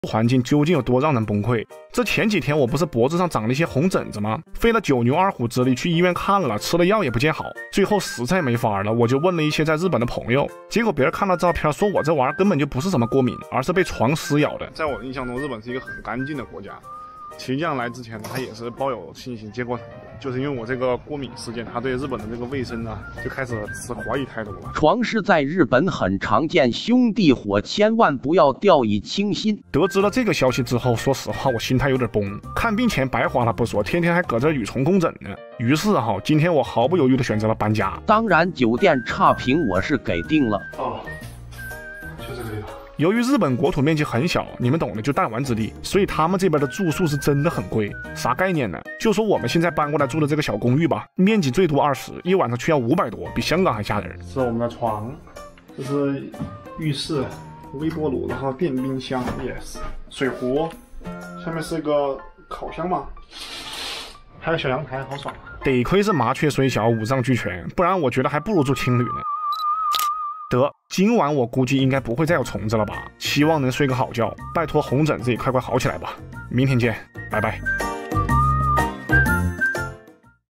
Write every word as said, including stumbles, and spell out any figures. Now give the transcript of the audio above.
环境究竟有多让人崩溃？这前几天我不是脖子上长了一些红疹子吗？费了九牛二虎之力去医院看了，吃了药也不见好，最后实在没法了，我就问了一些在日本的朋友，结果别人看到照片说我这玩意儿根本就不是什么过敏，而是被床虱咬的。在我的印象中，日本是一个很干净的国家。骑将来之前，他也是抱有信心，结果就是因为我这个过敏事件，他对日本的这个卫生啊就开始持怀疑态度了。 床虱在日本很常见，兄弟伙千万不要掉以轻心。 得知了这个消息之后，说实话我心态有点崩，看病钱白花了不说，天天还搁这与虫共枕呢。于是哈，今天我毫不犹豫的选择了搬家。 当然，酒店差评我是给定了。 哦，就这个地方。由于日本国土面积很小，你们懂的，就弹丸之地，所以他们这边的住宿是真的很贵。啥概念呢？就说我们现在搬过来住的这个小公寓吧，面积最多二十，一晚上却要五百多，比香港还吓人。是我们的床，这是浴室，微波炉，然后电冰箱 ，yes， 水壶，下面是一个烤箱嘛，还有小阳台，好爽。得亏是麻雀虽小，五脏俱全，不然我觉得还不如住青旅呢。得，今晚我估计应该不会再有虫子了吧？希望能睡个好觉，拜托红疹子也快快好起来吧。明天见，拜拜。